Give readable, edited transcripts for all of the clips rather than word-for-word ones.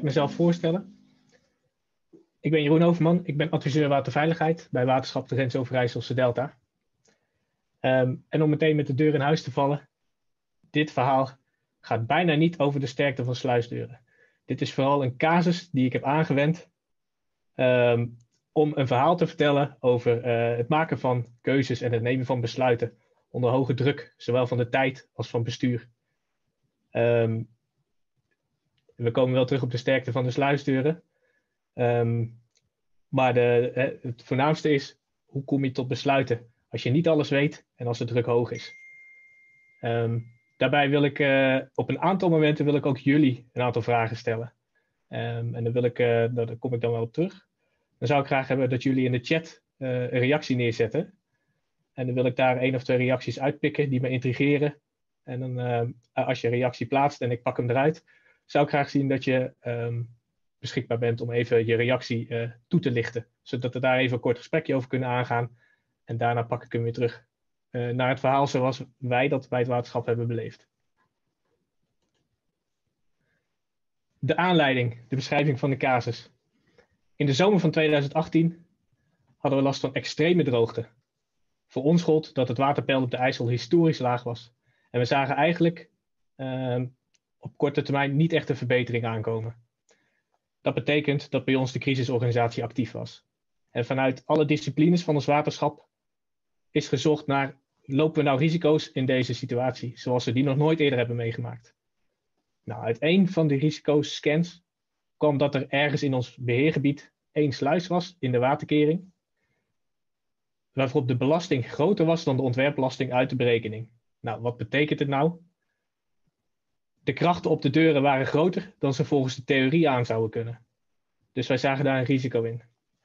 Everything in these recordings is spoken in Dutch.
mezelf voorstellen. Ik ben Jeroen Overman, ik ben adviseur waterveiligheid bij Waterschap de Grens-Overijsselse Delta. En om meteen met de deur in huis te vallen, dit verhaal gaat bijna niet over de sterkte van sluisdeuren. Dit is vooral een casus die ik heb aangewend om een verhaal te vertellen over het maken van keuzes en het nemen van besluiten onder hoge druk, zowel van de tijd als van bestuur. We komen wel terug op de sterkte van de sluisdeuren. Maar het voornaamste is, hoe kom je tot besluiten als je niet alles weet en als de druk hoog is. Daarbij wil ik op een aantal momenten wil ik ook jullie een aantal vragen stellen. En daar kom ik dan wel op terug. Dan zou ik graag hebben dat jullie in de chat een reactie neerzetten. En dan wil ik daar 1 of 2 reacties uitpikken die me intrigeren. En dan als je een reactie plaatst en ik pak hem eruit, zou ik graag zien dat je beschikbaar bent om even je reactie toe te lichten. Zodat we daar even een kort gesprekje over kunnen aangaan. En daarna pak ik hem weer terug naar het verhaal zoals wij dat bij het waterschap hebben beleefd. De aanleiding, de beschrijving van de casus. In de zomer van 2018 hadden we last van extreme droogte. Voor ons gold dat het waterpeil op de IJssel historisch laag was. En we zagen eigenlijk op korte termijn niet echt een verbetering aankomen. Dat betekent dat bij ons de crisisorganisatie actief was. En vanuit alle disciplines van ons waterschap is gezocht naar, lopen we nou risico's in deze situatie, zoals we die nog nooit eerder hebben meegemaakt. Nou, uit een van die risicoscans kwam dat er ergens in ons beheergebied 1 sluis was in de waterkering, waarvoor de belasting groter was dan de ontwerpbelasting uit de berekening. Nou, wat betekent het nou? De krachten op de deuren waren groter dan ze volgens de theorie aan zouden kunnen. Dus wij zagen daar een risico in.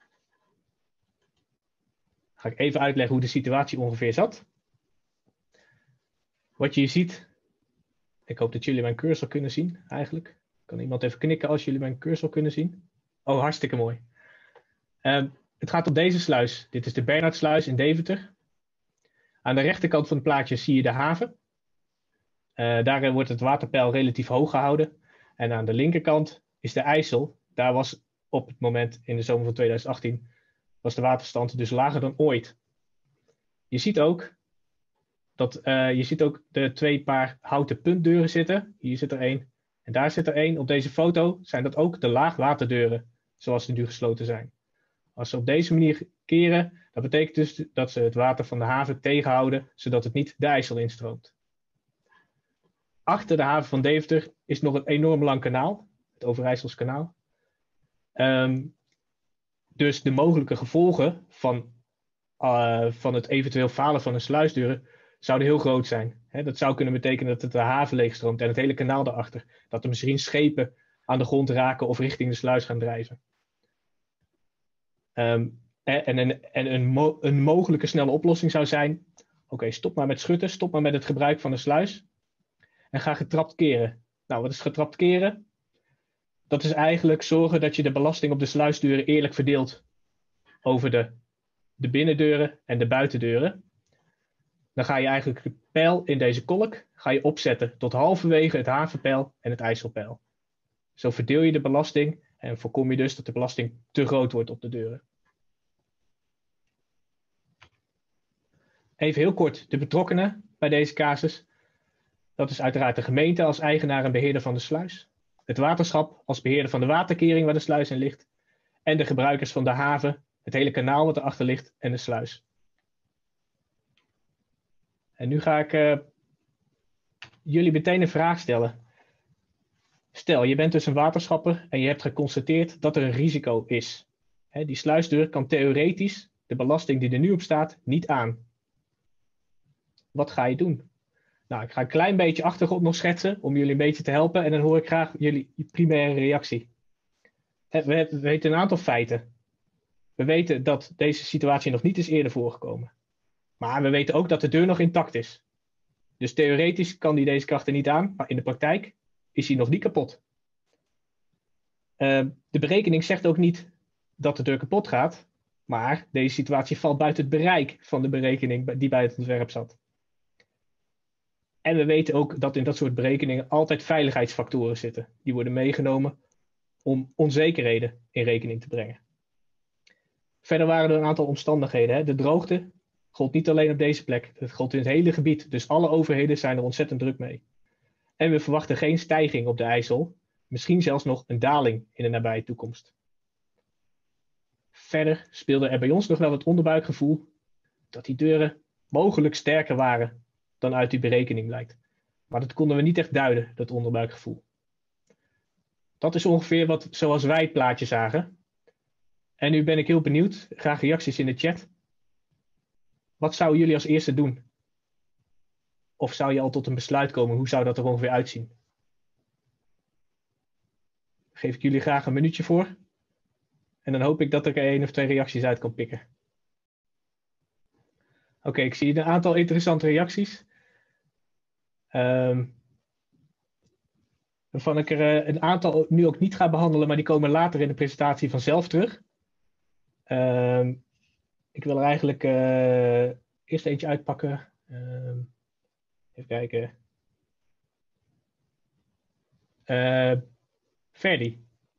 Ga ik even uitleggen hoe de situatie ongeveer zat. Wat je hier ziet, ik hoop dat jullie mijn cursor kunnen zien eigenlijk. Kan iemand even knikken als jullie mijn cursor kunnen zien? Oh, hartstikke mooi. Het gaat om deze sluis. Dit is de Bernhardsluis in Deventer. Aan de rechterkant van het plaatje zie je de haven. Daar wordt het waterpeil relatief hoog gehouden. En aan de linkerkant is de IJssel. Daar was op het moment in de zomer van 2018 was de waterstand dus lager dan ooit. Je ziet ook de 2 paar houten puntdeuren zitten. Hier zit er 1 en daar zit er 1. Op deze foto zijn dat ook de laagwaterdeuren zoals ze nu gesloten zijn. Als ze op deze manier keren, dat betekent dus dat ze het water van de haven tegenhouden, zodat het niet de IJssel instroomt. Achter de haven van Deventer is nog een enorm lang kanaal, het Overijssels kanaal. Dus de mogelijke gevolgen van het eventueel falen van een sluisdeuren zouden heel groot zijn. Dat zou kunnen betekenen dat het de haven leegstroomt en het hele kanaal daarachter. Dat er misschien schepen aan de grond raken of richting de sluis gaan drijven. Een mogelijke snelle oplossing zou zijn, oké, stop maar met schutten, stop maar met het gebruik van de sluis en ga getrapt keren. Nou, wat is getrapt keren? Dat is eigenlijk zorgen dat je de belasting op de sluisdeuren eerlijk verdeelt over de binnendeuren en de buitendeuren. Dan ga je eigenlijk de peil in deze kolk opzetten tot halverwege het havenpeil en het IJsselpeil. Zo verdeel je de belasting en voorkom je dus dat de belasting te groot wordt op de deuren. Even heel kort de betrokkenen bij deze casus. Dat is uiteraard de gemeente als eigenaar en beheerder van de sluis. Het waterschap als beheerder van de waterkering waar de sluis in ligt. En de gebruikers van de haven, het hele kanaal wat erachter ligt en de sluis. En nu ga ik jullie meteen een vraag stellen. Stel, je bent dus een waterschapper en je hebt geconstateerd dat er een risico is. Die sluisdeur kan theoretisch de belasting die er nu op staat niet aan. Wat ga je doen? Nou, ik ga een klein beetje achtergrond nog schetsen om jullie een beetje te helpen en dan hoor ik graag jullie primaire reactie. We weten een aantal feiten. We weten dat deze situatie nog niet is eerder voorgekomen. Maar we weten ook dat de deur nog intact is. Dus theoretisch kan die deze krachten niet aan, maar in de praktijk is hij nog niet kapot. De berekening zegt ook niet dat de deur kapot gaat, maar deze situatie valt buiten het bereik van de berekening die bij het ontwerp zat. En we weten ook dat in dat soort berekeningen altijd veiligheidsfactoren zitten. Die worden meegenomen om onzekerheden in rekening te brengen. Verder waren er een aantal omstandigheden. Hè. De droogte gold niet alleen op deze plek, het gold in het hele gebied. Dus alle overheden zijn er ontzettend druk mee. En we verwachten geen stijging op de IJssel, misschien zelfs nog een daling in de nabije toekomst. Verder speelde er bij ons nog wel het onderbuikgevoel dat die deuren mogelijk sterker waren dan uit die berekening blijkt. Maar dat konden we niet echt duiden, dat onderbuikgevoel. Dat is ongeveer zoals wij het plaatje zagen. En nu ben ik heel benieuwd, graag reacties in de chat. Wat zouden jullie als eerste doen? Of zou je al tot een besluit komen? Hoe zou dat er ongeveer uitzien? Geef ik jullie graag een minuutje voor. En dan hoop ik dat ik er 1 of 2 reacties uit kan pikken. Oké, ik zie een aantal interessante reacties. Waarvan ik er een aantal nu ook niet ga behandelen, maar die komen later in de presentatie vanzelf terug. Ik wil er eigenlijk eerst eentje uitpakken. Even kijken. Ferdy.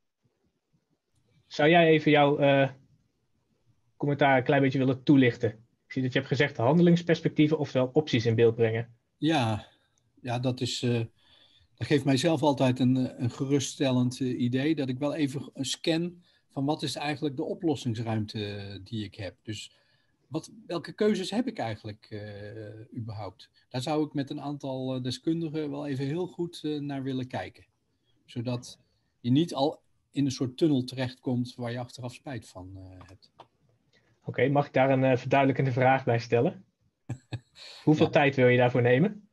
Zou jij even jouw commentaar een klein beetje willen toelichten? Ik zie dat je hebt gezegd handelingsperspectieven, oftewel opties in beeld brengen. Ja, dat geeft mij zelf altijd een geruststellend idee. Dat ik wel even scan van wat is eigenlijk de oplossingsruimte die ik heb. Dus welke keuzes heb ik eigenlijk überhaupt? Daar zou ik met een aantal deskundigen wel even heel goed naar willen kijken. Zodat je niet al in een soort tunnel terechtkomt waar je achteraf spijt van hebt. Oké, mag ik daar een verduidelijkende vraag bij stellen? Hoeveel tijd wil je daarvoor nemen?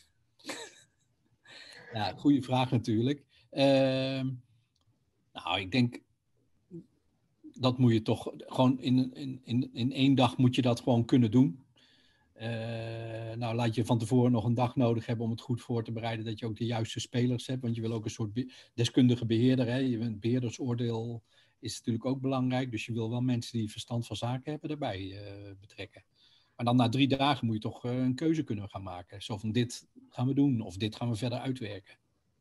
Ja, goede vraag natuurlijk. Nou, ik denk dat moet je toch gewoon in 1 dag moet je dat gewoon kunnen doen. Nou, laat je van tevoren nog een dag nodig hebben om het goed voor te bereiden, dat je ook de juiste spelers hebt, want je wil ook een soort deskundige beheerder. Hè? Het beheerdersoordeel is natuurlijk ook belangrijk, dus je wil wel mensen die verstand van zaken hebben daarbij betrekken. Maar dan na 3 dagen moet je toch een keuze kunnen gaan maken. Zo van dit gaan we doen of dit gaan we verder uitwerken.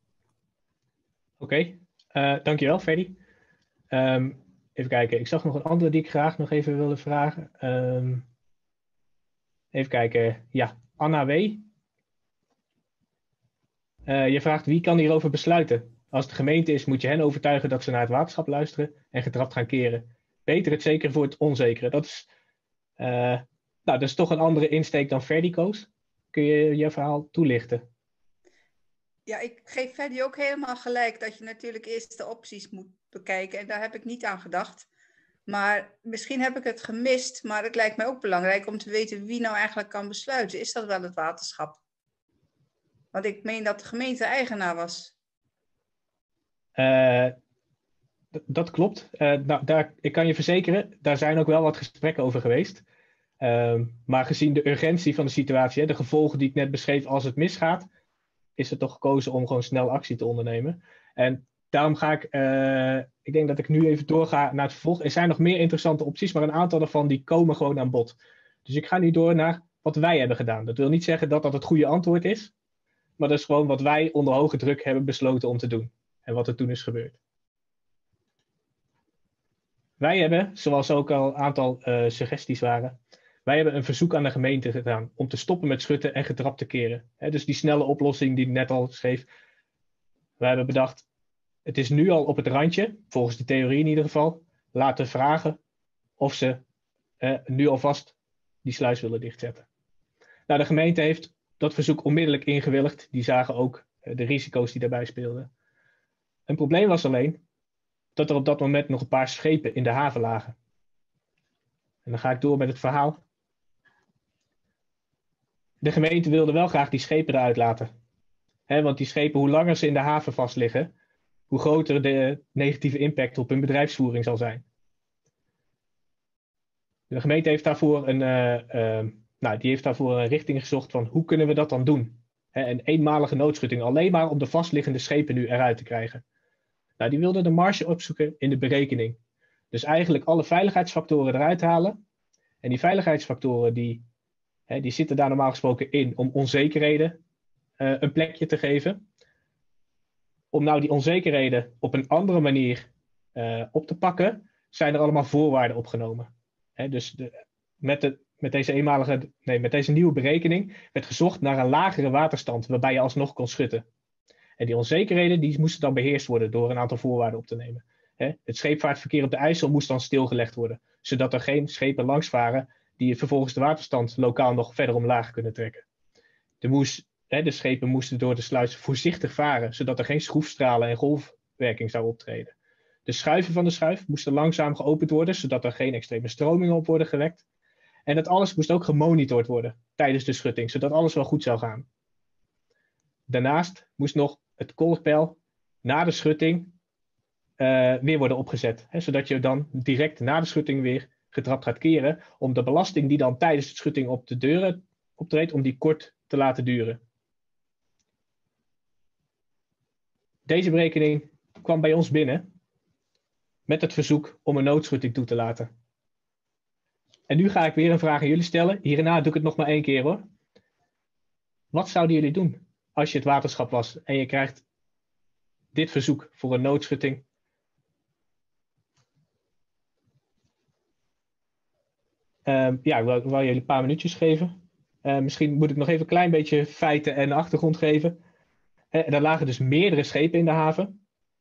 Oké, dankjewel Ferdy. Even kijken, ik zag nog een andere die ik graag nog even wilde vragen. Even kijken, ja, Anna W. Je vraagt wie kan hierover besluiten? Als het de gemeente is, moet je hen overtuigen dat ze naar het waterschap luisteren en getrapt gaan keren. Beter het zekere voor het onzekere. Dat is toch een andere insteek dan Ferdy koos. Kun je je verhaal toelichten? Ja, ik geef Ferdy ook helemaal gelijk dat je natuurlijk eerst de opties moet bekijken. En daar heb ik niet aan gedacht. Maar misschien heb ik het gemist, maar het lijkt mij ook belangrijk om te weten wie nou eigenlijk kan besluiten. Is dat wel het waterschap? Want ik meen dat de gemeente eigenaar was. Dat klopt. Ik kan je verzekeren, daar zijn ook wel wat gesprekken over geweest. Maar gezien de urgentie van de situatie, de gevolgen die ik net beschreef als het misgaat, is er toch gekozen om gewoon snel actie te ondernemen. En daarom ga ik denk dat ik nu even doorga naar het vervolg. Er zijn nog meer interessante opties, maar een aantal daarvan die komen gewoon aan bod. Dus ik ga nu door naar wat wij hebben gedaan. Dat wil niet zeggen dat dat het goede antwoord is, maar dat is gewoon wat wij onder hoge druk hebben besloten om te doen. En wat er toen is gebeurd. Wij hebben, zoals ook al een aantal suggesties waren, wij hebben een verzoek aan de gemeente gedaan om te stoppen met schutten en getrapt te keren. Dus die snelle oplossing die ik net al schreef. Wij hebben bedacht, het is nu al op het randje, volgens de theorie in ieder geval, laten vragen of ze nu alvast die sluis willen dichtzetten. Nou, de gemeente heeft dat verzoek onmiddellijk ingewilligd. Die zagen ook de risico's die daarbij speelden. Een probleem was alleen dat er op dat moment nog een paar schepen in de haven lagen. En dan ga ik door met het verhaal. De gemeente wilde wel graag die schepen eruit laten. Want die schepen, hoe langer ze in de haven vast liggen, hoe groter de negatieve impact op hun bedrijfsvoering zal zijn. De gemeente heeft daarvoor een richting gezocht van hoe kunnen we dat dan doen? Een eenmalige noodschutting, alleen maar om de vastliggende schepen nu eruit te krijgen. Nou, die wilden de marge opzoeken in de berekening. Dus eigenlijk alle veiligheidsfactoren eruit halen. En die veiligheidsfactoren die zitten daar normaal gesproken in om onzekerheden een plekje te geven. Om nou die onzekerheden op een andere manier op te pakken, zijn er allemaal voorwaarden opgenomen. Dus met deze nieuwe berekening werd gezocht naar een lagere waterstand, waarbij je alsnog kon schutten. En die onzekerheden die moesten dan beheerst worden door een aantal voorwaarden op te nemen. Het scheepvaartverkeer op de IJssel moest dan stilgelegd worden, zodat er geen schepen langsvaren die vervolgens de waterstand lokaal nog verder omlaag kunnen trekken. De schepen moesten door de sluis voorzichtig varen, zodat er geen schroefstralen en golfwerking zou optreden. De schuiven van de schuif moesten langzaam geopend worden, zodat er geen extreme stromingen op worden gewekt. En dat alles moest ook gemonitord worden tijdens de schutting, zodat alles wel goed zou gaan. Daarnaast moest nog het kolkpeil na de schutting weer worden opgezet. Zodat je dan direct na de schutting weer getrapt gaat keren, om de belasting die dan tijdens de schutting op de deuren optreedt, om die kort te laten duren. Deze berekening kwam bij ons binnen met het verzoek om een noodschutting toe te laten. En nu ga ik weer een vraag aan jullie stellen. Hierna doe ik het nog maar 1 keer hoor. Wat zouden jullie doen als je het waterschap was en je krijgt dit verzoek voor een noodschutting? Ik wil jullie een paar minuutjes geven. Misschien moet ik nog even een klein beetje feiten en achtergrond geven. Er lagen dus meerdere schepen in de haven.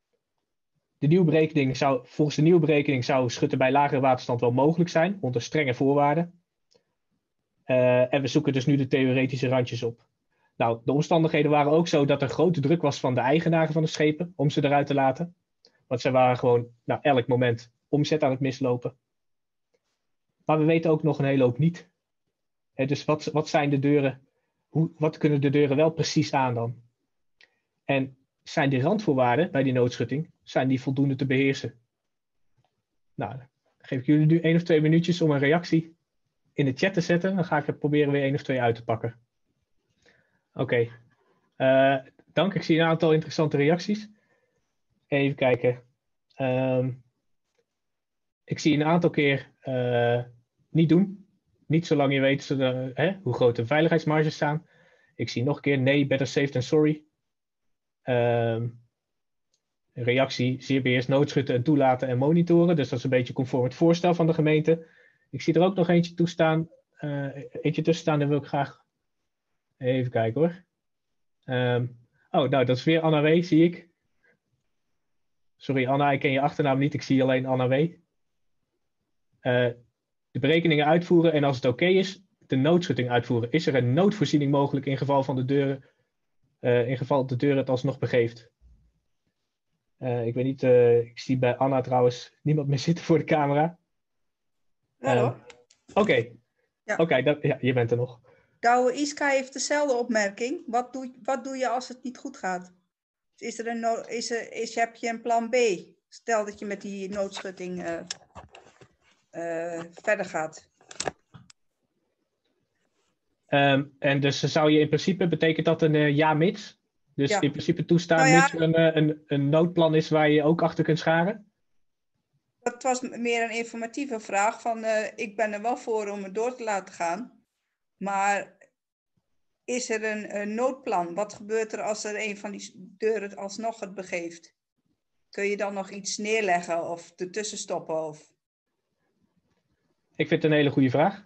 Volgens de nieuwe berekening zou schutten bij lagere waterstand wel mogelijk zijn, onder strenge voorwaarden. En we zoeken dus nu de theoretische randjes op. Nou, de omstandigheden waren ook zo dat er grote druk was van de eigenaren van de schepen om ze eruit te laten. Want zij waren gewoon elk moment omzet aan het mislopen. Maar we weten ook nog een hele hoop niet. Dus wat zijn de deuren? Wat kunnen de deuren wel precies aan dan? En zijn die randvoorwaarden bij die noodschutting, zijn die voldoende te beheersen? Nou, dan geef ik jullie nu 1 of 2 minuutjes om een reactie in de chat te zetten. Dan ga ik er proberen weer 1 of 2 uit te pakken. Oké. Dank. Ik zie een aantal interessante reacties. Even kijken. Ik zie een aantal keer niet doen. Niet zolang je weet hoe groot de veiligheidsmarges staan. Ik zie nog een keer nee, better safe than sorry. Reactie, zeer beheerst noodschutten en toelaten en monitoren. Dus dat is een beetje conform het voorstel van de gemeente. Ik zie er ook nog eentje tussen staan, daar wil ik graag even kijken hoor. Nou dat is weer Anna W, zie ik. Sorry Anna, ik ken je achternaam niet, ik zie alleen Anna W. De berekeningen uitvoeren en als het oké is, de noodschutting uitvoeren. Is er een noodvoorziening mogelijk in geval van de deuren, in geval de deur het alsnog begeeft? Ik weet niet, ik zie bij Anna trouwens niemand meer zitten voor de camera. Hallo. Oké, Ja. Je bent er nog. Douwe Iska heeft dezelfde opmerking. Wat doe je als het niet goed gaat? Heb je een plan B? Stel dat je met die noodschutting verder gaat. En dus zou je in principe, betekent dat een ja-mits? Dus Ja. in principe toestaan mits er een noodplan is waar je ook achter kunt scharen? Dat was meer een informatieve vraag. Ik ben er wel voor om het door te laten gaan. Maar is er een noodplan? Wat gebeurt er als er een van die deuren alsnog het begeeft? Kun je dan nog iets neerleggen of ertussen stoppen? Of... Ik vind het een hele goede vraag.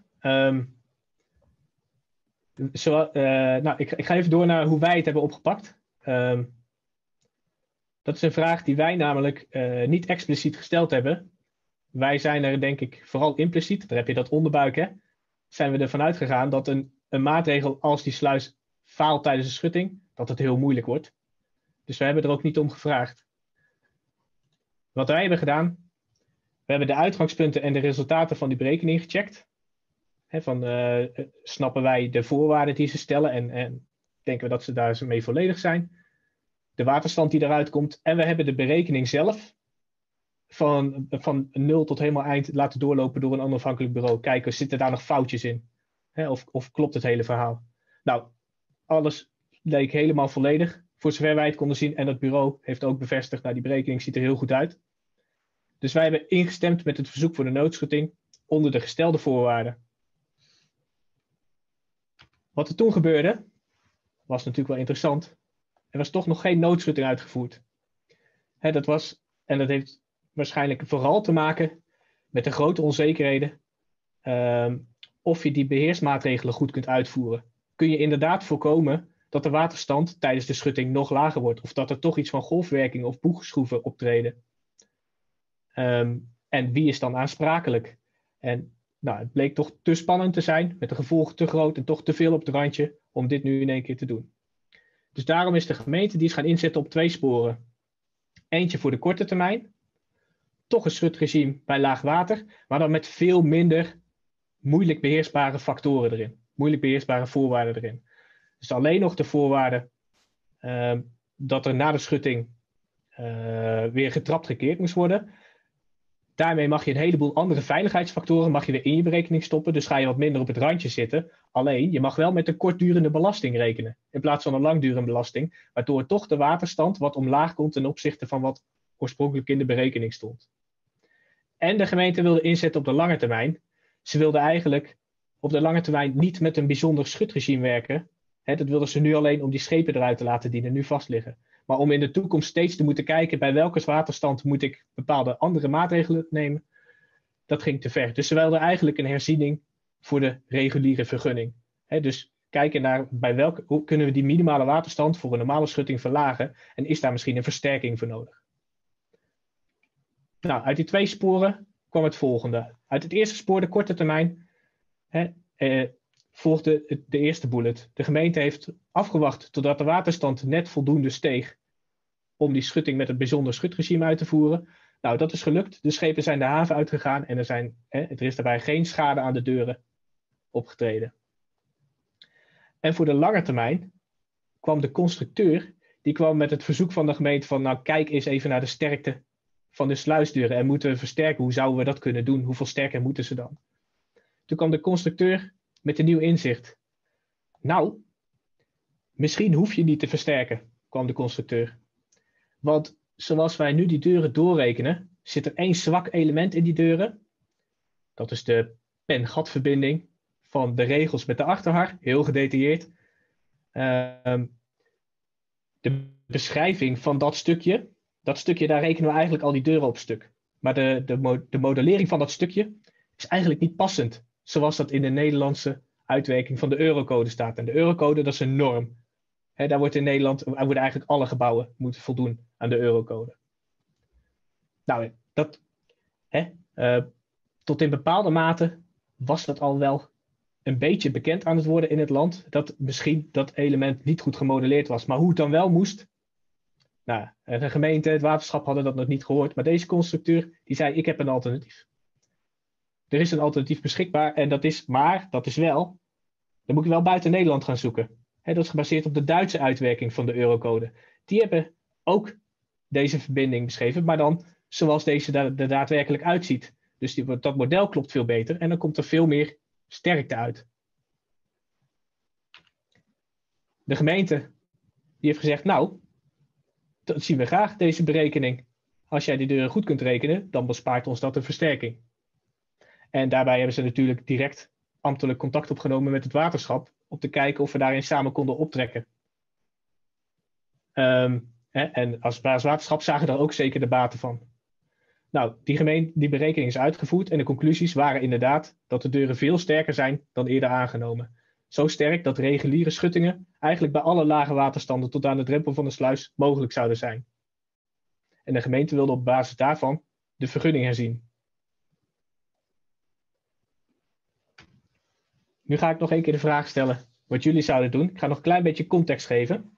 Ik ga even door naar hoe wij het hebben opgepakt. Dat is een vraag die wij namelijk niet expliciet gesteld hebben. Wij zijn er denk ik vooral impliciet, daar heb je dat onderbuik hè, zijn we ervan uitgegaan dat een maatregel als die sluis faalt tijdens de schutting, dat het heel moeilijk wordt. Dus we hebben er ook niet om gevraagd. Wat wij hebben gedaan, we hebben de uitgangspunten en de resultaten van die berekening gecheckt. Snappen wij de voorwaarden die ze stellen en denken we dat ze daar mee volledig zijn. De waterstand die eruit komt. En we hebben de berekening zelf van 0 tot helemaal eind laten doorlopen door een onafhankelijk bureau. Kijken, zitten daar nog foutjes in? Of klopt het hele verhaal? Nou, alles leek helemaal volledig. Voor zover wij het konden zien. En het bureau heeft ook bevestigd, nou die berekening ziet er heel goed uit. Dus wij hebben ingestemd met het verzoek voor de noodschutting onder de gestelde voorwaarden. Wat er toen gebeurde, was natuurlijk wel interessant. Er was toch nog geen noodschutting uitgevoerd. En dat heeft waarschijnlijk vooral te maken met de grote onzekerheden. Of je die beheersmaatregelen goed kunt uitvoeren. Kun je inderdaad voorkomen dat de waterstand tijdens de schutting nog lager wordt. Of dat er toch iets van golfwerking of boegschroeven optreden. En wie is dan aansprakelijk? En het bleek toch te spannend te zijn, met de gevolgen te groot en toch te veel op het randje om dit nu in één keer te doen. Dus daarom is de gemeente die is gaan inzetten op 2 sporen. Eentje voor de korte termijn, toch een schutregime bij laag water, maar dan met veel minder moeilijk beheersbare factoren erin. Moeilijk beheersbare voorwaarden erin. Dus alleen nog de voorwaarde dat er na de schutting weer getrapt gekeerd moest worden. Daarmee mag je een heleboel andere veiligheidsfactoren mag je weer in je berekening stoppen. Dus ga je wat minder op het randje zitten. Alleen, je mag wel met een kortdurende belasting rekenen. In plaats van een langdurende belasting. Waardoor toch de waterstand wat omlaag komt ten opzichte van wat oorspronkelijk in de berekening stond. En de gemeente wilde inzetten op de lange termijn. Ze wilde eigenlijk op de lange termijn niet met een bijzonder schutregime werken. Dat wilden ze nu alleen om die schepen eruit te laten die er nu vast liggen. Maar om in de toekomst steeds te moeten kijken bij welke waterstand moet ik bepaalde andere maatregelen nemen, dat ging te ver. Dus ze wilden eigenlijk een herziening voor de reguliere vergunning. Dus kijken naar hoe kunnen we die minimale waterstand voor een normale schutting verlagen en is daar misschien een versterking voor nodig. Nou, uit die 2 sporen kwam het volgende. Uit het eerste spoor, de korte termijn, volgde de eerste bullet. De gemeente heeft afgewacht totdat de waterstand net voldoende steeg om die schutting met het bijzonder schutregime uit te voeren. Nou, dat is gelukt. De schepen zijn de haven uitgegaan en er is daarbij geen schade aan de deuren opgetreden. En voor de lange termijn kwam de constructeur, die kwam met het verzoek van de gemeente van, nou kijk eens even naar de sterkte van de sluisdeuren en moeten we versterken. Hoe zouden we dat kunnen doen? Hoeveel sterker moeten ze dan? Toen kwam de constructeur met een nieuw inzicht. Nou, misschien hoef je niet te versterken, kwam de constructeur. Want zoals wij nu die deuren doorrekenen, zit er 1 zwak element in die deuren. Dat is de pen-gatverbinding van de regels met de achterhar, heel gedetailleerd. De beschrijving van dat stukje, daar rekenen we eigenlijk al die deuren op stuk. Maar de modellering van dat stukje is eigenlijk niet passend, zoals dat in de Nederlandse uitwerking van de Eurocode staat. En de Eurocode, dat is een norm. Daar wordt in Nederland, worden eigenlijk alle gebouwen moeten voldoen aan de Eurocode. Nou, tot in bepaalde mate was dat al wel een beetje bekend aan het worden in het land, dat misschien dat element niet goed gemodelleerd was. Maar hoe het dan wel moest, nou, de gemeente, het waterschap hadden dat nog niet gehoord, maar deze constructeur die zei, ik heb een alternatief. Er is een alternatief beschikbaar en dat is wel, dan moet ik wel buiten Nederland gaan zoeken. Dat is gebaseerd op de Duitse uitwerking van de Eurocode. Die hebben ook deze verbinding beschreven, maar dan zoals deze er daadwerkelijk uitziet. Dus dat model klopt veel beter en dan komt er veel meer sterkte uit. De gemeente die heeft gezegd, nou, dat zien we graag, deze berekening. Als jij die deuren goed kunt rekenen, dan bespaart ons dat een versterking. En daarbij hebben ze natuurlijk direct ambtelijk contact opgenomen met het waterschap om te kijken of we daarin samen konden optrekken. En als waterschap zagen daar ook zeker de baten van. Nou, die berekening is uitgevoerd en de conclusies waren inderdaad dat de deuren veel sterker zijn dan eerder aangenomen. Zo sterk dat reguliere schuttingen eigenlijk bij alle lage waterstanden tot aan de drempel van de sluis mogelijk zouden zijn. En de gemeente wilde op basis daarvan de vergunning herzien. Nu ga ik nog 1 keer de vraag stellen wat jullie zouden doen. Ik ga nog een klein beetje context geven.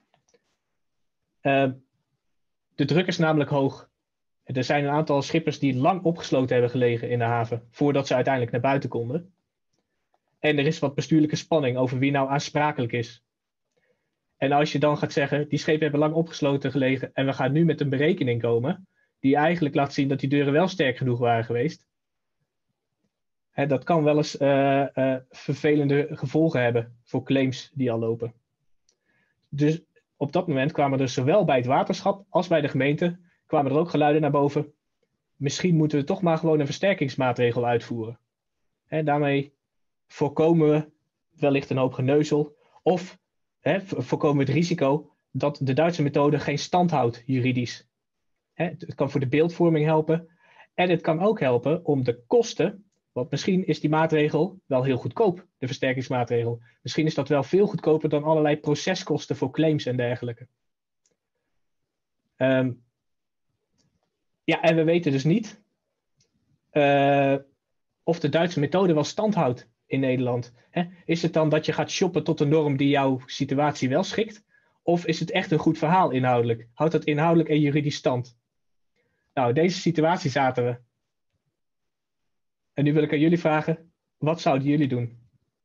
De druk is namelijk hoog. Er zijn een aantal schippers die lang opgesloten hebben gelegen in de haven, voordat ze uiteindelijk naar buiten konden. En er is wat bestuurlijke spanning over wie nou aansprakelijk is. En als je dan gaat zeggen, die schepen hebben lang opgesloten gelegen en we gaan nu met een berekening komen, die eigenlijk laat zien dat die deuren wel sterk genoeg waren geweest. Dat kan wel eens vervelende gevolgen hebben voor claims die al lopen. Dus op dat moment kwamen er zowel bij het waterschap als bij de gemeente kwamen er ook geluiden naar boven. Misschien moeten we toch maar gewoon een versterkingsmaatregel uitvoeren. Daarmee voorkomen we wellicht een hoop geneuzel. Of voorkomen we het risico dat de Duitse methode geen stand houdt juridisch. Het kan voor de beeldvorming helpen. En het kan ook helpen om de kosten, want misschien is die maatregel wel heel goedkoop, de versterkingsmaatregel. Misschien is dat wel veel goedkoper dan allerlei proceskosten voor claims en dergelijke. Ja, en we weten dus niet of de Duitse methode wel stand houdt in Nederland. Is het dan dat je gaat shoppen tot een norm die jouw situatie wel schikt? Of is het echt een goed verhaal inhoudelijk? Houdt dat inhoudelijk en juridisch stand? Nou, in deze situatie zaten we. En nu wil ik aan jullie vragen, wat zouden jullie doen?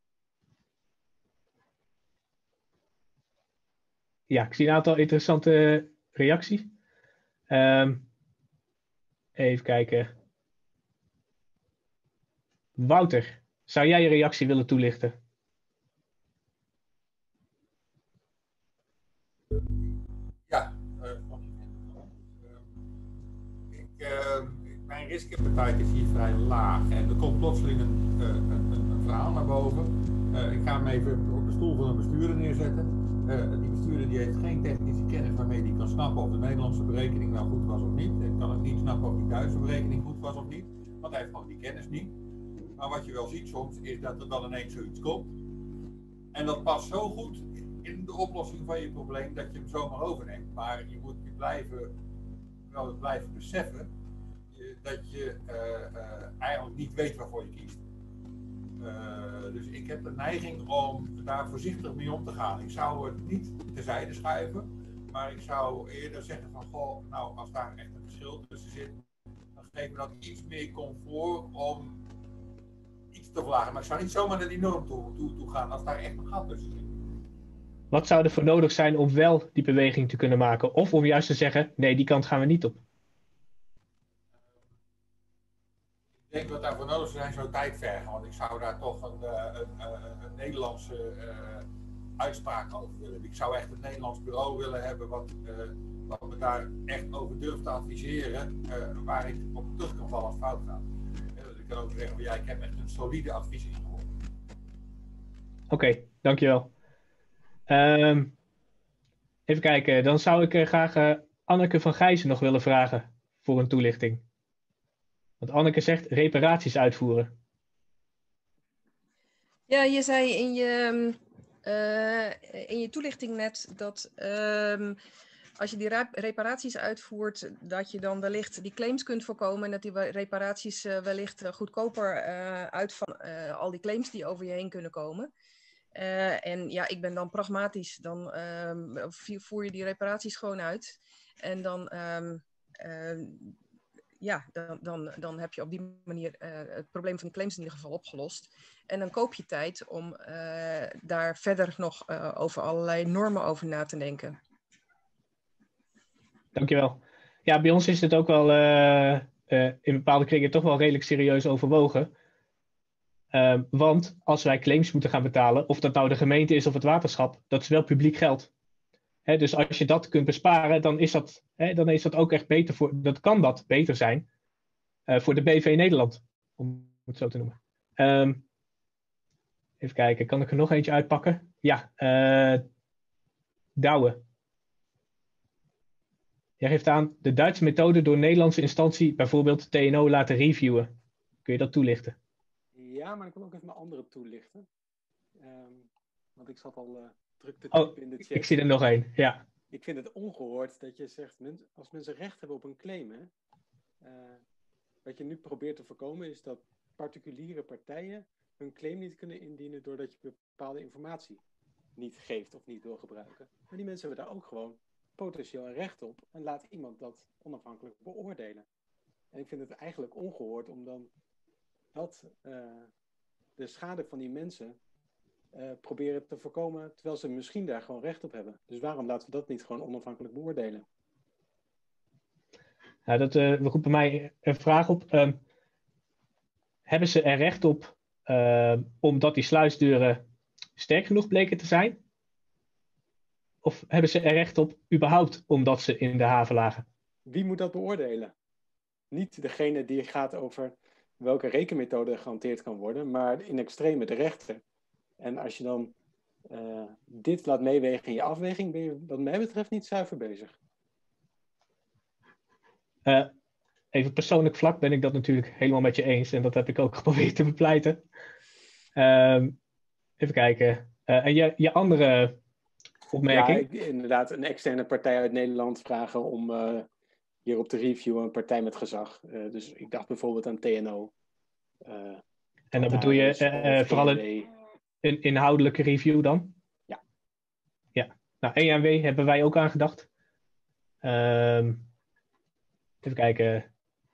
Ja, ik zie een aantal interessante reacties. Even kijken. Wouter, zou jij je reactie willen toelichten? Ja, mijn risk appetite is hier vrij laag. En er komt plotseling een verhaal naar boven. Ik ga hem even op de stoel van een bestuurder neerzetten. Die bestuurder die heeft geen technische kennis waarmee hij kan snappen of de Nederlandse berekening nou goed was of niet. Hij kan ook niet snappen of die Duitse berekening goed was of niet. Want hij heeft gewoon die kennis niet. Maar wat je wel ziet soms is dat er dan ineens zoiets komt. En dat past zo goed in de oplossing van je probleem dat je hem zomaar overneemt. Maar je moet je blijven beseffen dat je eigenlijk niet weet waarvoor je kiest. Dus ik heb de neiging om daar voorzichtig mee om te gaan. Ik zou het niet terzijde schuiven, maar ik zou eerder zeggen van, goh, nou, als daar echt een verschil tussen zit, dan geeft me dat iets meer comfort om iets te verlagen. Maar ik zou niet zomaar naar die norm toe gaan als daar echt een gat tussen zit. Wat zou er voor nodig zijn om wel die beweging te kunnen maken? Of om juist te zeggen, nee, die kant gaan we niet op? Ik denk dat daarvoor nodig zijn zo tijd vergen, want ik zou daar toch een Nederlandse uitspraak over willen. Ik zou echt een Nederlands bureau willen hebben wat me daar echt over durft te adviseren, waar ik op terug kan vallen als het fout gaat. Dus ik kan ook zeggen, ja, ik heb echt een solide advies ingewonnen. Oké, dankjewel. Even kijken, dan zou ik graag Anneke van Gijzen nog willen vragen voor een toelichting. Want Anneke zegt reparaties uitvoeren. Ja, je zei in je toelichting net dat als je die reparaties uitvoert, dat je dan wellicht die claims kunt voorkomen en dat die reparaties wellicht goedkoper uit van al die claims die over je heen kunnen komen. En ja, ik ben dan pragmatisch, dan voer je die reparaties gewoon uit en dan... ja, dan heb je op die manier het probleem van de claims in ieder geval opgelost. En dan koop je tijd om daar verder nog over allerlei normen over na te denken. Dankjewel. Ja, bij ons is het ook wel in bepaalde kringen toch wel redelijk serieus overwogen. Want als wij claims moeten gaan betalen, of dat nou de gemeente is of het waterschap, dat is wel publiek geld. Dus als je dat kunt besparen, dan is dat ook echt beter voor. Dat kan dat beter zijn voor de BV Nederland, om het zo te noemen. Even kijken, kan ik er nog eentje uitpakken? Ja, Douwe. Jij geeft aan de Duitse methode door Nederlandse instantie, bijvoorbeeld TNO, laten reviewen. Kun je dat toelichten? Ja, maar ik wil ook even mijn andere toelichten. Want ik zat al druk te typen in de chat. Ik zie er nog één, ja. Ik vind het ongehoord dat je zegt, als mensen recht hebben op een claim, hè, wat je nu probeert te voorkomen is dat particuliere partijen hun claim niet kunnen indienen doordat je bepaalde informatie niet geeft of niet wil gebruiken. Maar die mensen hebben daar ook gewoon potentieel een recht op en laat iemand dat onafhankelijk beoordelen. En ik vind het eigenlijk ongehoord om dan de schade van die mensen proberen te voorkomen, terwijl ze misschien daar gewoon recht op hebben. Dus waarom laten we dat niet gewoon onafhankelijk beoordelen? Nou, dat roept bij mij een vraag op. Hebben ze er recht op omdat die sluisdeuren sterk genoeg bleken te zijn? Of hebben ze er recht op überhaupt omdat ze in de haven lagen? Wie moet dat beoordelen? Niet degene die gaat over welke rekenmethode gehanteerd kan worden, maar in extreme de rechter. En als je dan dit laat meewegen in je afweging, ben je wat mij betreft niet zuiver bezig. Even persoonlijk vlak ben ik dat natuurlijk helemaal met je eens. En dat heb ik ook geprobeerd te bepleiten. Even kijken. En je andere opmerking? Ja, inderdaad, een externe partij uit Nederland vragen om hierop te reviewen, een partij met gezag. Dus ik dacht bijvoorbeeld aan TNO. En dan bedoel je vooral een inhoudelijke review dan? Ja. Ja. Nou, ENW hebben wij ook aangedacht. Even kijken.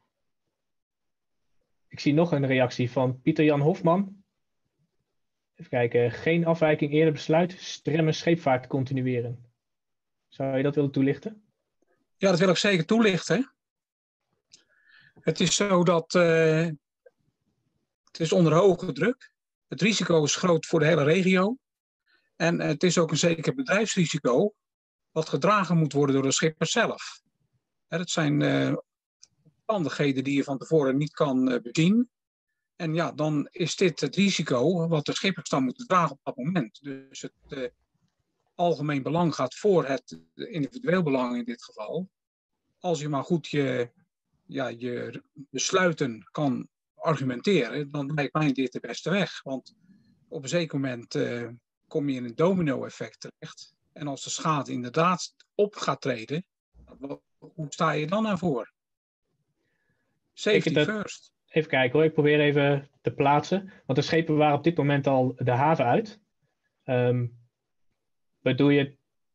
Ik zie nog een reactie van Pieter-Jan Hofman. Even kijken. Geen afwijking eerder besluit. Stremme scheepvaart continueren. Zou je dat willen toelichten? Ja, dat wil ik zeker toelichten. Het is zo dat het is onder hoge druk. Het risico is groot voor de hele regio. En het is ook een zeker bedrijfsrisico wat gedragen moet worden door de schipper zelf. Dat zijn omstandigheden die je van tevoren niet kan bezien. En ja, dan is dit het risico wat de schippers dan moeten dragen op dat moment. Dus het algemeen belang gaat voor het individueel belang in dit geval. Als je maar goed je besluiten kan argumenteren, dan lijkt mij dit de beste weg. Want op een zeker moment kom je in een domino-effect terecht. En als de schade inderdaad op gaat treden, hoe sta je dan naar voor? Safety first. Even kijken hoor, ik probeer even te plaatsen. Want de schepen waren op dit moment al de haven uit. Bedoel je...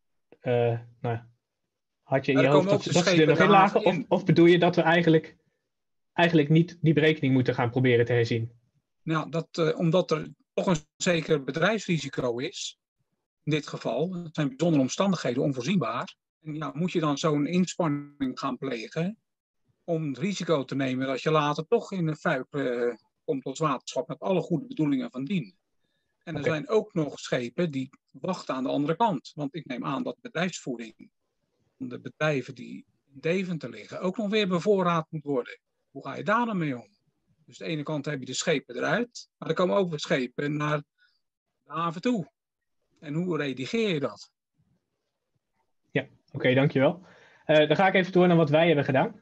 had je in je hoofd dat ze er nog in lagen? Of bedoel je dat we eigenlijk niet die berekening moeten gaan proberen te herzien? Nou, omdat er toch een zeker bedrijfsrisico is, in dit geval, dat zijn bijzondere omstandigheden, onvoorzienbaar. En ja, moet je dan zo'n inspanning gaan plegen om het risico te nemen dat je later toch in de fuik komt als waterschap met alle goede bedoelingen van dien. En er zijn ook nog schepen die wachten aan de andere kant. Want ik neem aan dat bedrijfsvoering van de bedrijven die in Deventer liggen ook nog weer bevoorraad moet worden. Hoe ga je daar dan mee om? Dus aan de ene kant heb je de schepen eruit, maar er komen ook weer schepen naar de haven toe. En hoe redigeer je dat? Ja, oké, dankjewel. Dan ga ik even door naar wat wij hebben gedaan.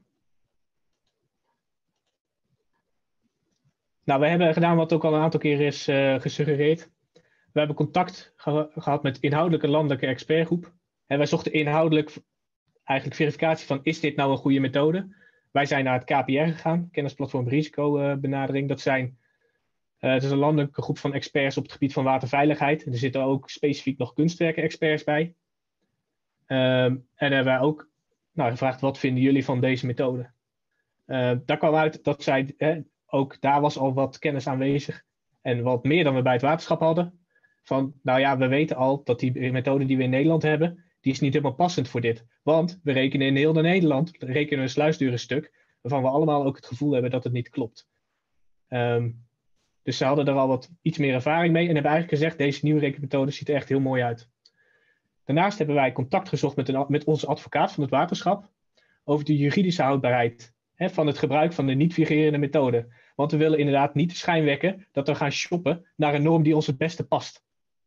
Nou, we hebben gedaan wat ook al een aantal keer is gesuggereerd. We hebben contact gehad met inhoudelijke landelijke expertgroep. En wij zochten inhoudelijk eigenlijk verificatie van, is dit nou een goede methode? Wij zijn naar het KPR gegaan, Kennisplatform Risicobenadering. Dat is een landelijke groep van experts op het gebied van waterveiligheid. En er zitten ook specifiek nog kunstwerken-experts bij. En hebben wij ook gevraagd, wat vinden jullie van deze methode? Daar kwam uit dat zij, ook daar was al wat kennis aanwezig. En wat meer dan we bij het waterschap hadden. Van, nou ja, we weten al dat die methode die we in Nederland hebben, die is niet helemaal passend voor dit. Want we rekenen in heel Nederland, rekenen een sluisdurenstuk, waarvan we allemaal ook het gevoel hebben dat het niet klopt. Dus ze hadden er al iets meer ervaring mee en hebben eigenlijk gezegd, deze nieuwe rekenmethode ziet er echt heel mooi uit. Daarnaast hebben wij contact gezocht met onze advocaat van het waterschap over de juridische houdbaarheid van het gebruik van de niet-vigerende methode. Want we willen inderdaad niet de schijn wekken dat we gaan shoppen naar een norm die ons het beste past.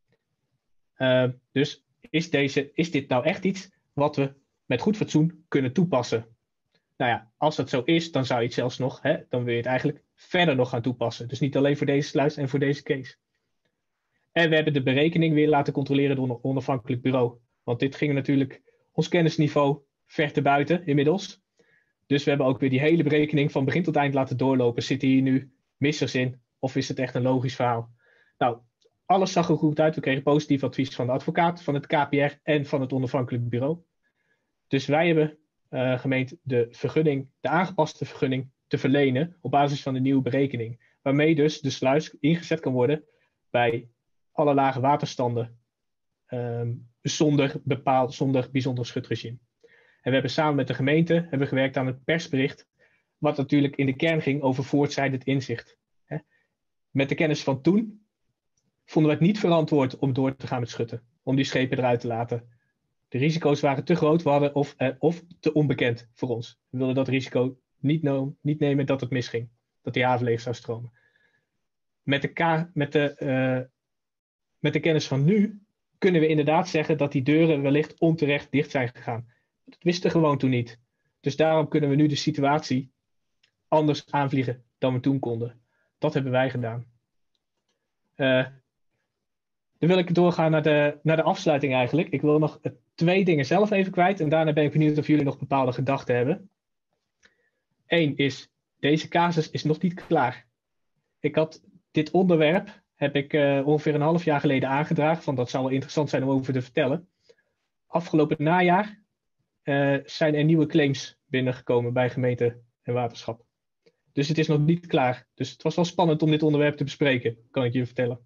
Dus is dit nou echt iets wat we met goed fatsoen kunnen toepassen? Nou ja, als dat zo is, dan zou je het zelfs nog, dan wil je het eigenlijk verder nog gaan toepassen. Dus niet alleen voor deze sluis en voor deze case. En we hebben de berekening weer laten controleren door een onafhankelijk bureau. Want dit ging natuurlijk ons kennisniveau ver te buiten inmiddels. Dus we hebben ook weer die hele berekening van begin tot eind laten doorlopen. Zitten hier nu missers in? Of is het echt een logisch verhaal? Nou, alles zag er goed uit. We kregen positief advies van de advocaat, van het KPR en van het onafhankelijk bureau. Dus wij hebben gemeend de aangepaste vergunning te verlenen op basis van de nieuwe berekening. Waarmee dus de sluis ingezet kan worden bij alle lage waterstanden zonder bijzonder schutregime. En we hebben samen met de gemeente gewerkt aan het persbericht, wat natuurlijk in de kern ging over voortschrijdend inzicht. Met de kennis van toen vonden we het niet verantwoord om door te gaan met schutten, om die schepen eruit te laten. De risico's waren te groot, we hadden of te onbekend voor ons. We wilden dat risico niet nemen dat het misging, dat die haven leeg zou stromen. Met de kennis van nu kunnen we inderdaad zeggen dat die deuren wellicht onterecht dicht zijn gegaan. Dat wisten we gewoon toen niet. Dus daarom kunnen we nu de situatie anders aanvliegen dan we toen konden. Dat hebben wij gedaan. Dan wil ik doorgaan naar de afsluiting eigenlijk. Ik wil nog 2 dingen zelf even kwijt. En daarna ben ik benieuwd of jullie nog bepaalde gedachten hebben. 1 is, deze casus is nog niet klaar. Dit onderwerp heb ik ongeveer een half jaar geleden aangedragen. Van dat zou wel interessant zijn om over te vertellen. Afgelopen najaar zijn er nieuwe claims binnengekomen bij gemeente en waterschap. Dus het is nog niet klaar. Dus het was wel spannend om dit onderwerp te bespreken, kan ik je vertellen.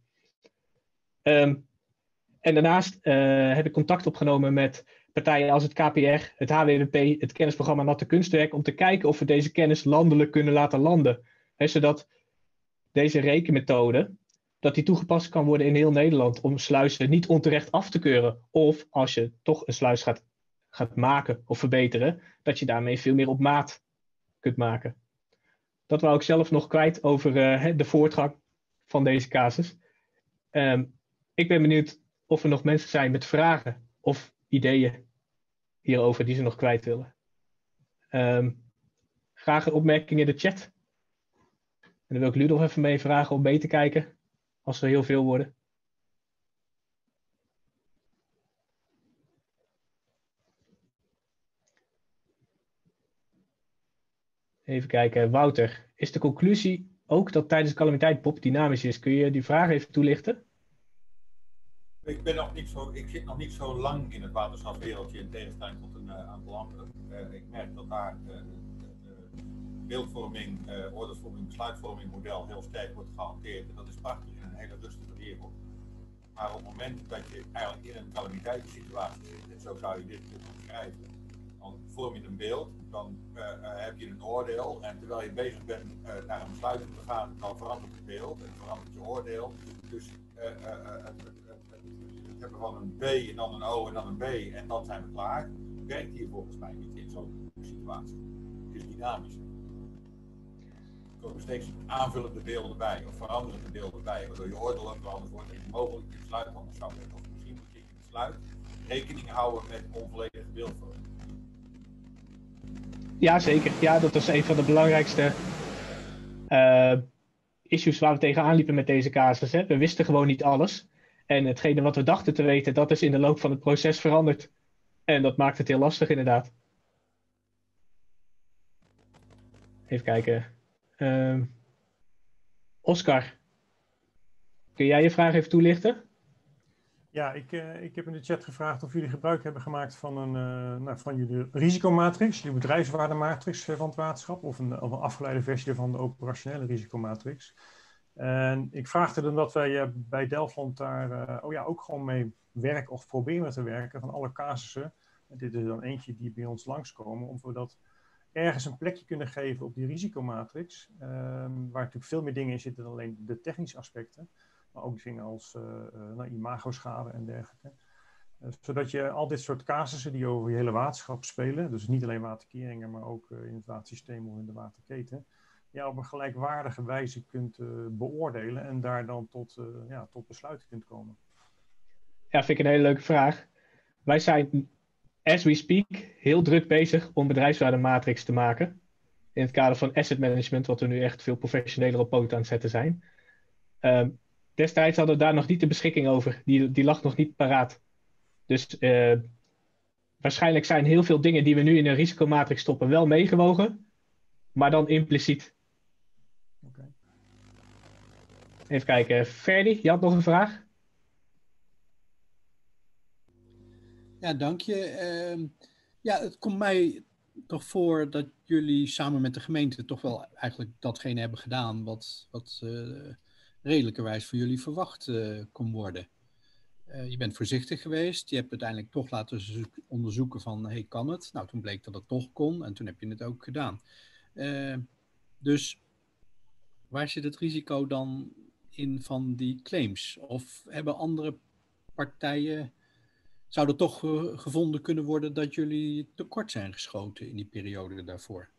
En daarnaast heb ik contact opgenomen met partijen als het KPR, het HWWP, het kennisprogramma Natte Kunstwerk, om te kijken of we deze kennis landelijk kunnen laten landen. Zodat deze rekenmethode, dat die toegepast kan worden in heel Nederland om sluizen niet onterecht af te keuren. Of als je toch een sluis gaat maken of verbeteren, dat je daarmee veel meer op maat kunt maken. Dat wou ik zelf nog kwijt over de voortgang van deze casus. Ik ben benieuwd of er nog mensen zijn met vragen of ideeën hierover die ze nog kwijt willen. Graag opmerkingen in de chat. En dan wil ik Ludolf even mee vragen om mee te kijken als er heel veel worden. Even kijken, Wouter. Is de conclusie ook dat tijdens de calamiteit Bob dynamisch is? Kun je die vraag even toelichten? Ik zit nog niet zo lang in het waterschapswereldje in tegenstelling tot een aantal anderen. Ik merk dat daar de beeldvorming, ordevorming, besluitvorming model heel sterk wordt gehanteerd. En dat is prachtig in een hele rustige wereld. Maar op het moment dat je eigenlijk in een calamiteitssituatie zit, en zo zou je dit kunnen beschrijven, dan vorm je een beeld, dan heb je een oordeel en terwijl je bezig bent naar een besluit te gaan, dan verandert het beeld en verandert je oordeel. Dus het hebben van een B en dan een O en dan een B en dan zijn we klaar. Werkt hier volgens mij niet in zo'n situatie. Het is dynamisch. Er komen steeds aanvullende beelden bij of veranderende beelden bij, waardoor je oordeel ook veranderd wordt en je mogelijk je besluit anders zou hebben. Of misschien moet je in je besluit rekening houden met onvolledige beeldvorming. Ja, zeker. Ja, dat is een van de belangrijkste issues waar we tegenaan liepen met deze casus. Hè. We wisten gewoon niet alles. En hetgene wat we dachten te weten, dat is in de loop van het proces veranderd. En dat maakt het heel lastig inderdaad. Even kijken. Oscar, kun jij je vraag even toelichten? Ja, ik heb in de chat gevraagd of jullie gebruik hebben gemaakt van jullie risicomatrix, jullie bedrijfswaardematrix van het waterschap, of een afgeleide versie van de operationele risicomatrix. En ik vraagde omdat wij bij Delfland daar ook gewoon mee werken of proberen te werken van alle casussen. En dit is dan eentje die bij ons langskomen, om we dat ergens een plekje kunnen geven op die risicomatrix, waar natuurlijk veel meer dingen in zitten dan alleen de technische aspecten. Maar ook dingen als imagoschade en dergelijke. Zodat je al dit soort casussen die over je hele waterschap spelen, dus niet alleen waterkeringen, maar ook in het watersysteem of in de waterketen, op een gelijkwaardige wijze kunt beoordelen en daar dan tot besluiten kunt komen. Ja, vind ik een hele leuke vraag. Wij zijn, as we speak, heel druk bezig om bedrijfswaardematrix te maken. In het kader van asset management, wat we nu echt veel professioneler op poot aan het zetten zijn. Destijds hadden we daar nog niet de beschikking over. Die lag nog niet paraat. Dus waarschijnlijk zijn heel veel dingen die we nu in een risicomatrix stoppen wel meegewogen. Maar dan impliciet. Okay. Even kijken. Ferdi, je had nog een vraag? Ja, dank je. Het komt mij toch voor dat jullie samen met de gemeente toch wel eigenlijk datgene hebben gedaan wat redelijkerwijs voor jullie verwacht kon worden. Je bent voorzichtig geweest. Je hebt uiteindelijk toch laten onderzoeken van, kan het? Nou, toen bleek dat het toch kon en toen heb je het ook gedaan. Dus waar zit het risico dan in van die claims? Of hebben andere partijen, zou er toch gevonden kunnen worden dat jullie tekort zijn geschoten in die periode daarvoor?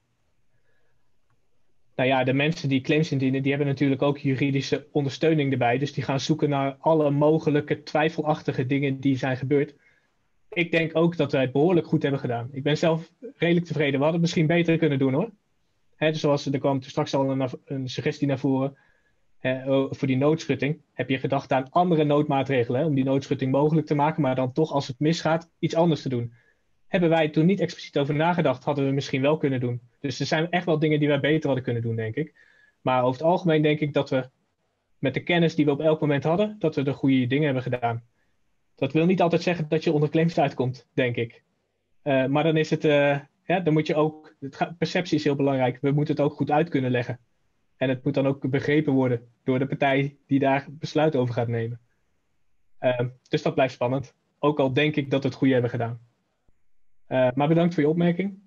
Nou ja, de mensen die claims indienen, die hebben natuurlijk ook juridische ondersteuning erbij. Dus die gaan zoeken naar alle mogelijke twijfelachtige dingen die zijn gebeurd. ik denk ook dat wij het behoorlijk goed hebben gedaan. Ik ben zelf redelijk tevreden. We hadden het misschien beter kunnen doen hoor. Dus zoals er kwam straks al een suggestie naar voren. Voor die noodschutting heb je gedacht aan andere noodmaatregelen. Om die noodschutting mogelijk te maken. Maar dan toch als het misgaat iets anders te doen. Hebben wij toen niet expliciet over nagedacht. Hadden we misschien wel kunnen doen. Dus er zijn echt wel dingen die wij beter hadden kunnen doen denk ik. Maar over het algemeen denk ik dat we met de kennis die we op elk moment hadden. Dat we de goede dingen hebben gedaan. Dat wil niet altijd zeggen dat je onder claims uitkomt, denk ik. Maar dan is het, dan moet je ook, perceptie is heel belangrijk. We moeten het ook goed uit kunnen leggen. En het moet dan ook begrepen worden door de partij die daar besluit over gaat nemen. Dus dat blijft spannend. Ook al denk ik dat we het goede hebben gedaan. Maar bedankt voor je opmerking.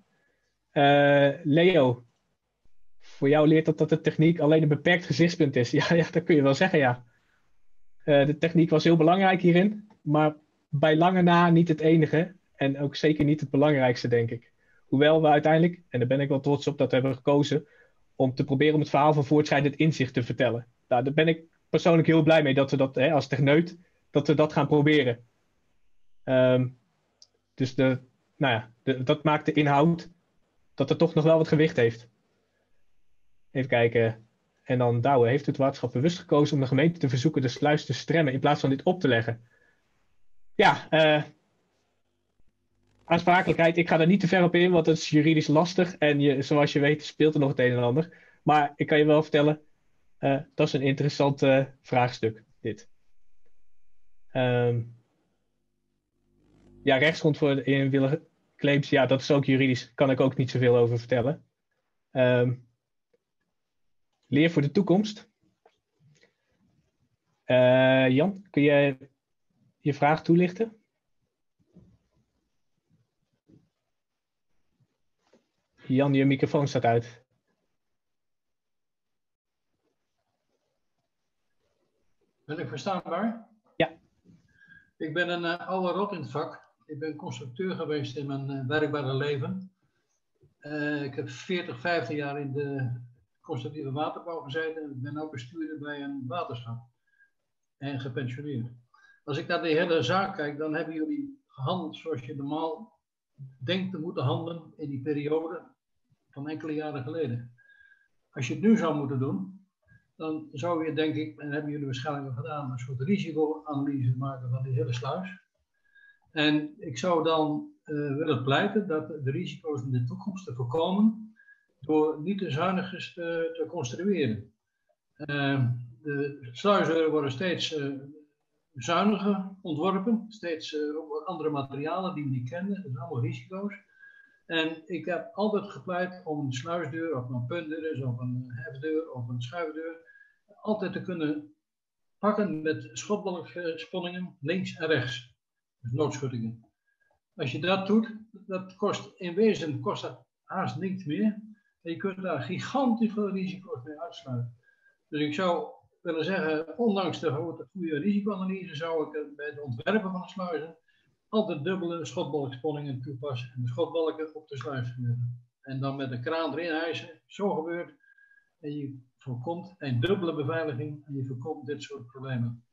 Leo, voor jou leert dat de techniek alleen een beperkt gezichtspunt is. Ja, dat kun je wel zeggen, ja. De techniek was heel belangrijk hierin. Maar bij lange na niet het enige. En ook zeker niet het belangrijkste, denk ik. Hoewel we uiteindelijk, en daar ben ik wel trots op, dat we hebben gekozen om te proberen om het verhaal van voortschrijdend inzicht te vertellen. Nou, daar ben ik persoonlijk heel blij mee dat we dat, als techneut, dat we dat gaan proberen. Dus dat maakt de inhoud dat er toch nog wel wat gewicht heeft. Even kijken. En dan Douwe heeft het waterschap bewust gekozen om de gemeente te verzoeken de sluis te stremmen in plaats van dit op te leggen. Ja, aansprakelijkheid, ik ga daar niet te ver op in, want het is juridisch lastig. En zoals je weet speelt er nog het een en ander. Maar ik kan je wel vertellen, dat is een interessant vraagstuk, dit. Ja, rechtsgrond voor de inwillige claims, ja, dat is ook juridisch. Kan ik ook niet zoveel over vertellen. Leer voor de toekomst. Jan, kun je je vraag toelichten? Jan, je microfoon staat uit. Ben ik verstaanbaar? Ja. Ik ben een oude rot in het vak. Ik ben constructeur geweest in mijn werkbare leven. Ik heb 15 jaar in de constructieve waterbouw gezeten. Ik ben ook bestuurder bij een waterschap. En gepensioneerd. Als ik naar de hele zaak kijk, dan hebben jullie gehandeld zoals je normaal denkt te moeten handelen in die periode van enkele jaren geleden. Als je het nu zou moeten doen, dan zou je denk ik, en hebben jullie waarschijnlijk al gedaan, een soort risicoanalyse maken van die hele sluis. En ik zou dan willen pleiten dat de risico's in de toekomst te voorkomen door niet te zuinig te construeren. De sluisdeuren worden steeds zuiniger ontworpen, steeds andere materialen die we niet kennen, dat zijn allemaal risico's. En ik heb altijd gepleit om een sluisdeur, of een puntdeur is, of een hefdeur, of een schuifdeur, altijd te kunnen pakken met schotbalkspanningen links en rechts. Dus noodschuttingen. Als je dat doet, dat kost in wezen haast niets meer. En je kunt daar gigantisch veel risico's mee uitsluiten. Dus ik zou willen zeggen, ondanks de goede risicoanalyse, zou ik bij het ontwerpen van de sluizen altijd dubbele schotbalkspanningen toepassen en de schotbalken op de sluis zetten. En dan met de kraan erin hijsen, zo gebeurt. En je voorkomt een dubbele beveiliging en je voorkomt dit soort problemen.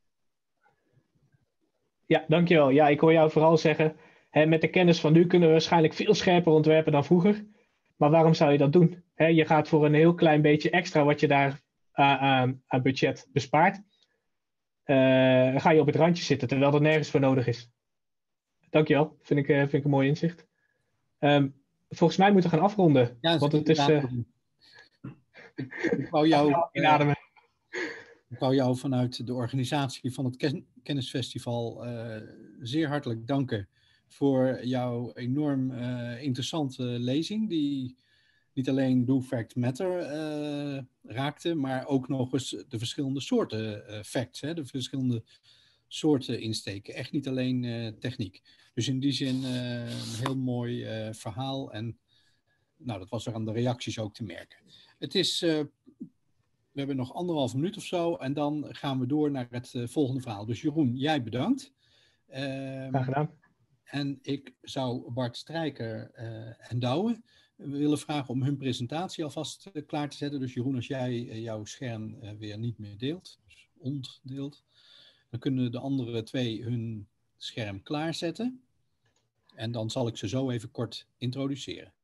Ja, dankjewel. Ja, ik hoor jou vooral zeggen, met de kennis van nu kunnen we waarschijnlijk veel scherper ontwerpen dan vroeger. Maar waarom zou je dat doen? Je gaat voor een heel klein beetje extra wat je daar aan budget bespaart. Ga je op het randje zitten, terwijl dat nergens voor nodig is. Dankjewel, vind ik een mooi inzicht. Volgens mij moeten we gaan afronden. Ja, want het is... Ik wou jou vanuit de organisatie van het Kennisfestival zeer hartelijk danken voor jouw enorm interessante lezing, die niet alleen Do Fact Matter raakte, maar ook nog eens de verschillende soorten facts, de verschillende soorten insteken. Echt niet alleen techniek. Dus in die zin een heel mooi verhaal en nou, dat was er aan de reacties ook te merken. Het is, we hebben nog 1,5 minuut of zo en dan gaan we door naar het volgende verhaal. Dus Jeroen, jij bedankt. Graag gedaan. En ik zou Bart Strijker en Douwe willen vragen om hun presentatie alvast klaar te zetten. Dus Jeroen, als jij jouw scherm weer niet meer deelt, dus ontdeelt, dan kunnen de andere twee hun scherm klaarzetten. En dan zal ik ze zo even kort introduceren.